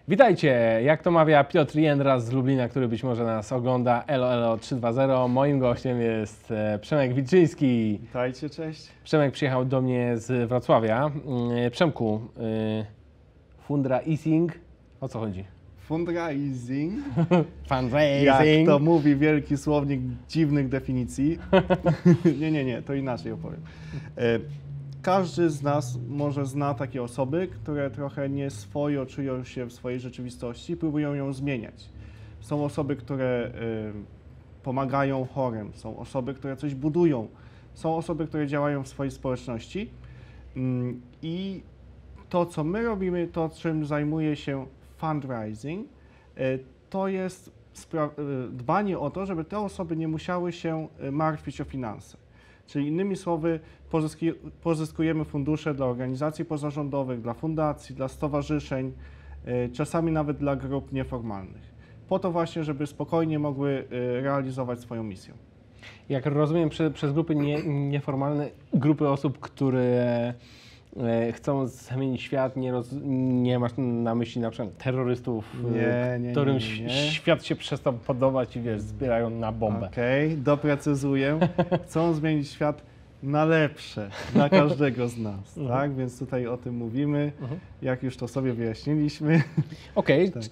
Witajcie, jak to mawia Piotr Jędras z Lublina, który być może nas ogląda. Elo 320. Moim gościem jest Przemek Wilczyński. Witajcie, cześć. Przemek przyjechał do mnie z Wrocławia. Przemku, fundraising, o co chodzi? Fundraising, Fundraising. jak to mówi wielki słownik dziwnych definicji. Nie, to inaczej opowiem. Każdy z nas może zna takie osoby, które trochę nieswojo czują się w swojej rzeczywistości i próbują ją zmieniać. Są osoby, które pomagają chorym, są osoby, które coś budują, są osoby, które działają w swojej społeczności i to, co my robimy, to, czym zajmuje się fundraising, to jest dbanie o to, żeby te osoby nie musiały się martwić o finanse. Czyli innymi słowy, pozyskujemy fundusze dla organizacji pozarządowych, dla fundacji, dla stowarzyszeń, czasami nawet dla grup nieformalnych. Po to właśnie, żeby spokojnie mogły realizować swoją misję. Jak rozumiem, przez grupy nieformalne, grupy osób, które chcą zmienić świat, nie masz na myśli na przykład terrorystów, którym świat się przestał podobać i wiesz, zbierają na bombę. Okej, doprecyzuję. Chcą zmienić świat na lepsze dla każdego z nas, tak? Więc tutaj o tym mówimy, jak już to sobie wyjaśniliśmy. Okej, Tak.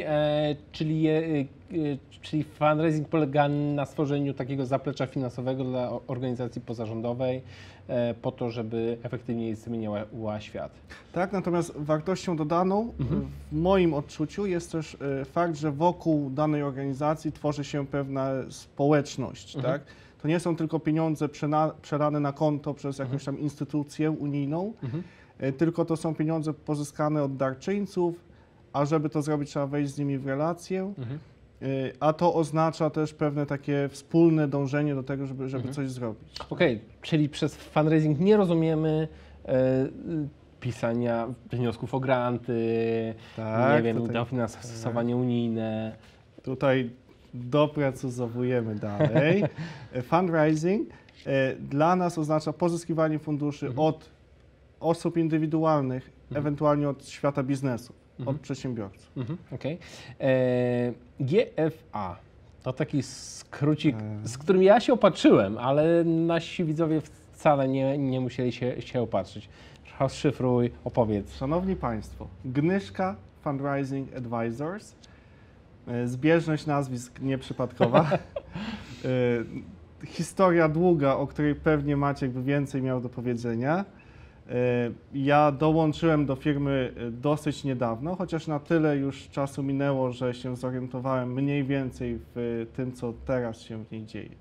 czyli fundraising polega na stworzeniu takiego zaplecza finansowego dla organizacji pozarządowej po to, żeby efektywniej zmieniała świat. Tak, natomiast wartością dodaną w moim odczuciu jest też fakt, że wokół danej organizacji tworzy się pewna społeczność, tak? To nie są tylko pieniądze przelane na konto przez jakąś tam instytucję unijną, tylko to są pieniądze pozyskane od darczyńców, a żeby to zrobić, trzeba wejść z nimi w relację, a to oznacza też pewne takie wspólne dążenie do tego, żeby coś zrobić. Okej, czyli przez fundraising nie rozumiemy pisania wniosków o granty, Tak, nie wiem, tutaj, dofinansowanie unijne. Tutaj doprecyzowujemy dalej. Fundraising dla nas oznacza pozyskiwanie funduszy od osób indywidualnych, ewentualnie od świata biznesu, od przedsiębiorców. Okej. GFA to taki skrócik, z którym ja się opatrzyłem, ale nasi widzowie wcale nie musieli się opatrzyć. Rozszyfruj, opowiedz. Szanowni Państwo, Gnyszka Fundraising Advisors, zbieżność nazwisk nieprzypadkowa. Historia długa, o której pewnie Maciek by więcej miał do powiedzenia. Ja dołączyłem do firmy dosyć niedawno, chociaż na tyle już czasu minęło, że się zorientowałem mniej więcej w tym, co teraz się w niej dzieje.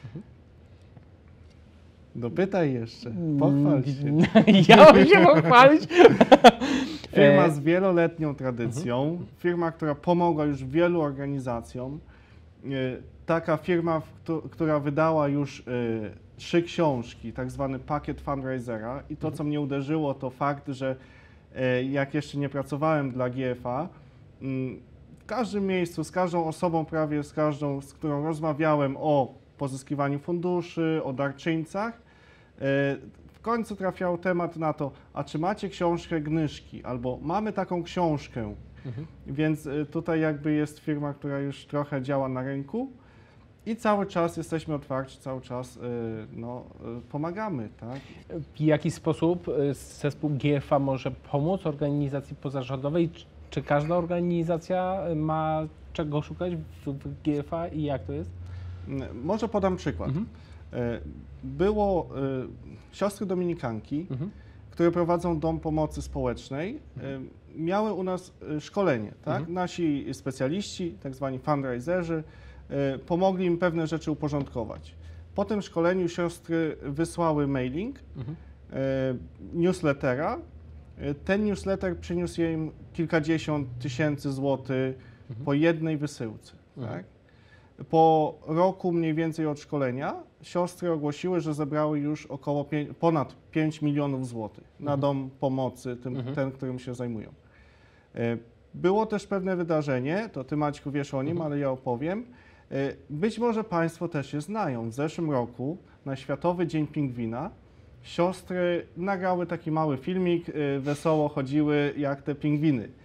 Dopytaj jeszcze, pochwal się. Ja mam się pochwalić. Firma z wieloletnią tradycją, firma, która pomogła już wielu organizacjom, taka firma, która wydała już 3 książki, tak zwany pakiet fundraisera i to, co mnie uderzyło, to fakt, że jak jeszcze nie pracowałem dla GFA, w każdym miejscu, z każdą osobą prawie, z każdą, z którą rozmawiałem o pozyskiwaniu funduszy, o darczyńcach, w końcu trafiał temat na to, a czy macie książkę Gnyszki, albo mamy taką książkę, więc tutaj jakby jest firma, która już trochę działa na rynku i cały czas jesteśmy otwarci, cały czas pomagamy, tak? W jaki sposób zespół GFA może pomóc organizacji pozarządowej? Czy każda organizacja ma czego szukać w GFA i jak to jest? Może podam przykład. Było siostry dominikanki, które prowadzą dom pomocy społecznej, miały u nas szkolenie, tak? Nasi specjaliści, tak zwani fundraiserzy, pomogli im pewne rzeczy uporządkować. Po tym szkoleniu siostry wysłały mailing, newslettera. Ten newsletter przyniósł im kilkadziesiąt tysięcy złotych po jednej wysyłce. Tak? Po roku mniej więcej od szkolenia siostry ogłosiły, że zebrały już ponad 5 milionów złotych na dom pomocy, ten, którym się zajmują. Było też pewne wydarzenie, to Ty, Maćku, wiesz o nim, ale ja opowiem. Być może Państwo też je znają. W zeszłym roku na Światowy Dzień Pingwina siostry nagrały taki mały filmik, wesoło chodziły jak te pingwiny.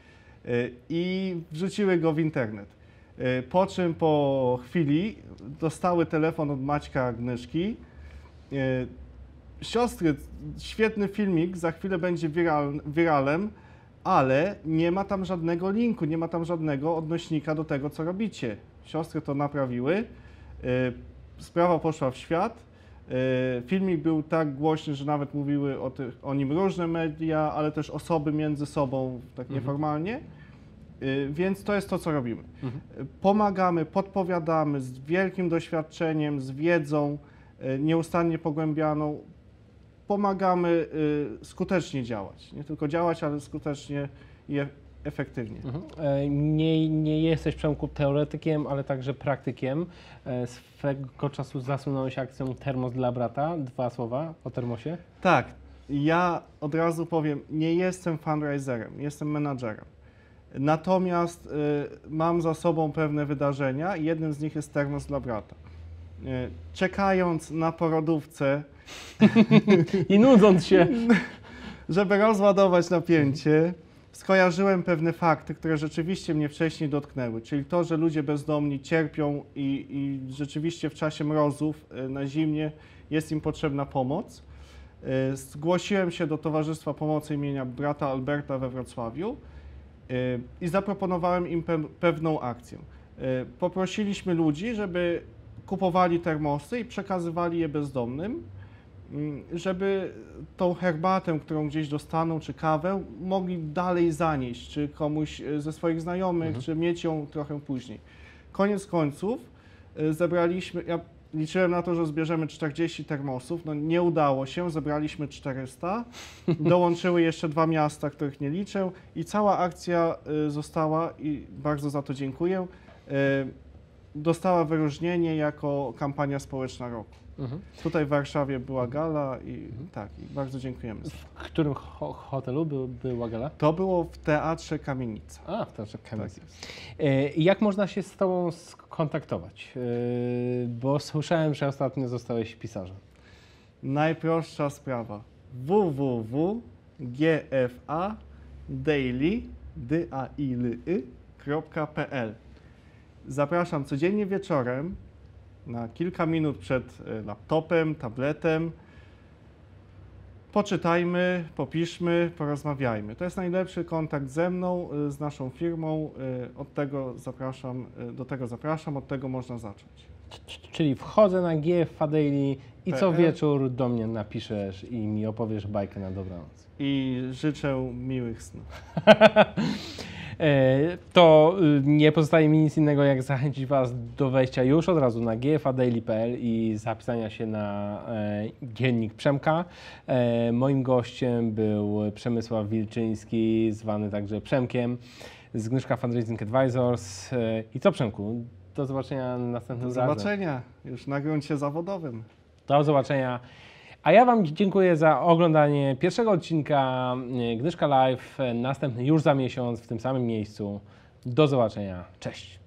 i wrzuciły go w internet. Po czym po chwili dostały telefon od Maćka Agnieszki. Siostry, świetny filmik, za chwilę będzie wiralem, ale nie ma tam żadnego linku, nie ma tam żadnego odnośnika do tego, co robicie. Siostry to naprawiły, sprawa poszła w świat, filmik był tak głośny, że nawet mówiły o nim różne media, ale też osoby między sobą, tak nieformalnie, więc to jest to, co robimy. Pomagamy, podpowiadamy z wielkim doświadczeniem, z wiedzą nieustannie pogłębianą, pomagamy skutecznie działać. Nie tylko działać, ale skutecznie i efektywnie. Nie jesteś, Przemku, teoretykiem, ale także praktykiem. Swego czasu zasunąłeś akcją Termos dla brata. 2 słowa o termosie. Tak, ja od razu powiem, nie jestem fundraiserem, jestem menadżerem. Natomiast mam za sobą pewne wydarzenia i jednym z nich jest Termos dla brata. Czekając na porodówce i nudząc się, żeby rozładować napięcie, skojarzyłem pewne fakty, które rzeczywiście mnie wcześniej dotknęły, czyli to, że ludzie bezdomni cierpią i rzeczywiście w czasie mrozów na zimnie jest im potrzebna pomoc. Zgłosiłem się do Towarzystwa Pomocy imienia brata Alberta we Wrocławiu i zaproponowałem im pewną akcję. Poprosiliśmy ludzi, żeby kupowali termosy i przekazywali je bezdomnym, żeby tą herbatę, którą gdzieś dostaną, czy kawę, mogli dalej zanieść, czy komuś ze swoich znajomych, czy mieć ją trochę później. Koniec końców zebraliśmy, ja liczyłem na to, że zbierzemy 40 termosów, no nie udało się, zebraliśmy 400, dołączyły jeszcze 2 miasta, których nie liczę i cała akcja została, i bardzo za to dziękuję, dostała wyróżnienie jako kampania społeczna roku. Tutaj w Warszawie była gala i tak, i bardzo dziękujemy. W którym hotelu była gala? To było w Teatrze Kamienica. A, w Teatrze Kamienica. Tak. Jak można się z Tobą skontaktować? Bo słyszałem, że ostatnio zostałeś pisarzem. Najprostsza sprawa. www.gfadaily.pl. Zapraszam codziennie wieczorem na kilka minut przed laptopem, tabletem. Poczytajmy, popiszmy, porozmawiajmy. To jest najlepszy kontakt ze mną, z naszą firmą. Do tego zapraszam, od tego można zacząć. Czyli wchodzę na GFA i co wieczór do mnie napiszesz i mi opowiesz bajkę na dobranoc. I życzę miłych snów. To nie pozostaje mi nic innego, jak zachęcić Was do wejścia już od razu na gfadaily.pl i zapisania się na dziennik Przemka. Moim gościem był Przemysław Wilczyński, zwany także Przemkiem, z Gnyszka Fundraising Advisors. I co, Przemku? Do zobaczenia następnym razem. Do zobaczenia już na gruncie zawodowym. Do zobaczenia. A ja Wam dziękuję za oglądanie pierwszego odcinka Gnyszka Live. Następny już za miesiąc w tym samym miejscu. Do zobaczenia. Cześć.